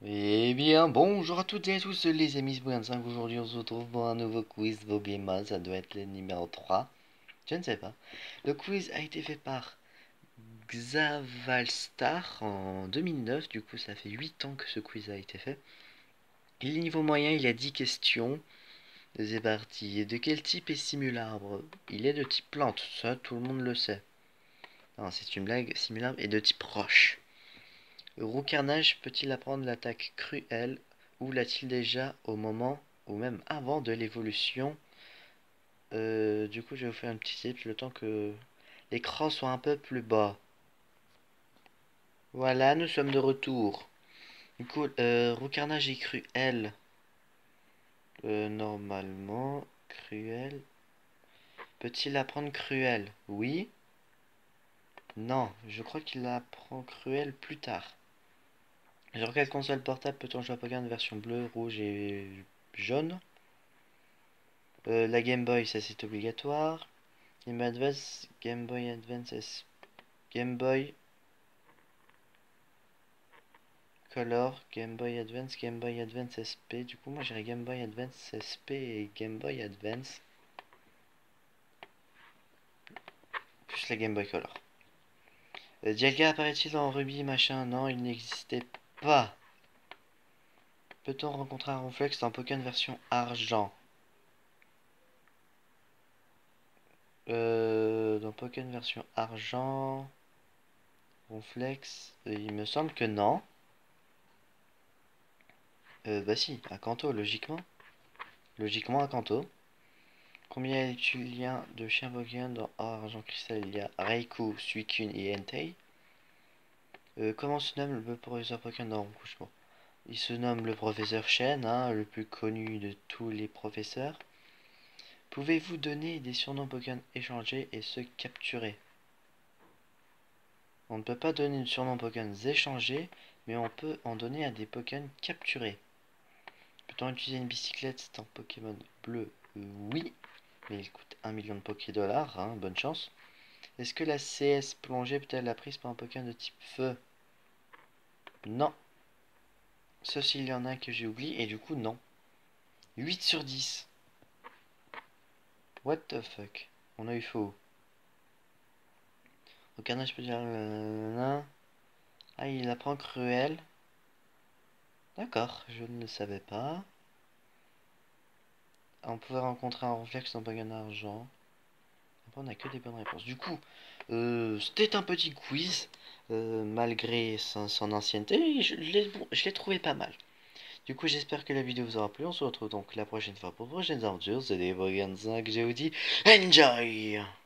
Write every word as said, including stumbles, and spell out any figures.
Eh bien, bonjour à toutes et à tous les amis Sbouyan cinq. Aujourd'hui, on se retrouve pour un nouveau quiz Vogema. Ça doit être le numéro trois. Je ne sais pas. Le quiz a été fait par Xavalstar en deux mille neuf. Du coup, ça fait huit ans que ce quiz a été fait. Et le niveau moyen, il y a dix questions. C'est parti. De quel type est Simularbre? Il est de type plante. Ça, tout le monde le sait. Non, c'est une blague. Simularbre est de type roche. Roucarnage peut-il apprendre l'attaque cruelle ou l'a-t-il déjà au moment ou même avant de l'évolution? Euh, du coup, je vais vous faire un petit tip le temps que l'écran soit un peu plus bas. Voilà, nous sommes de retour. Du coup, euh, Roucarnage est cruel. Euh, normalement, cruel. Peut-il apprendre cruel? Oui. Non, je crois qu'il apprend cruel plus tard. Sur quelle console portable peut-on jouer à Pokémon version bleue, rouge et jaune? Euh, la Game Boy, ça c'est obligatoire. Game Boy Advance, Game Boy Advance, S- Game Boy Color, Game Boy Advance, Game Boy Advance S P. Du coup, moi j'irai Game Boy Advance S P et Game Boy Advance. Plus la Game Boy Color. Euh, Dialga apparaît-il en rubis, machin? Non, il n'existait pas. Peut-on rencontrer un Ronflex dans Pokémon version argent? Euh, dans Pokémon version argent, Ronflex, euh, il me semble que non. Euh, bah si, à Kanto, logiquement. Logiquement à Kanto. Combien y a de chiens Pokémon dans Or, Argent, Cristal? Il y a Raikou, Suicune et Entei. Euh, comment se nomme le professeur Pokémon dans Rouge? Il se nomme le professeur Chen, hein, le plus connu de tous les professeurs. Pouvez-vous donner des surnoms Pokémon échangés et ceux capturés? On ne peut pas donner de surnoms Pokémon échangés, mais on peut en donner à des Pokémon capturés. Peut-on utiliser une bicyclette dans Pokémon bleu? Oui, mais il coûte un million de Poké-dollars, hein, bonne chance. Est-ce que la C S plongée peut-elle la prise par un Pokémon de type feu? Non. Sauf s'il y en a un que j'ai oublié, et du coup, non. huit sur dix. What the fuck? On a eu faux. Au carnage peut dire... euh, Ah, il apprend cruel. D'accord, je ne le savais pas. On pouvait rencontrer un réflexe dans Pokémon argent. Après, on a que des bonnes réponses. Du coup, euh, c'était un petit quiz. Euh, malgré son, son ancienneté, je, je l'ai trouvé pas mal. Du coup, j'espère que la vidéo vous aura plu. On se retrouve donc la prochaine fois pour de prochaines aventures. C'était Pokémon cinq, je vous dis enjoy!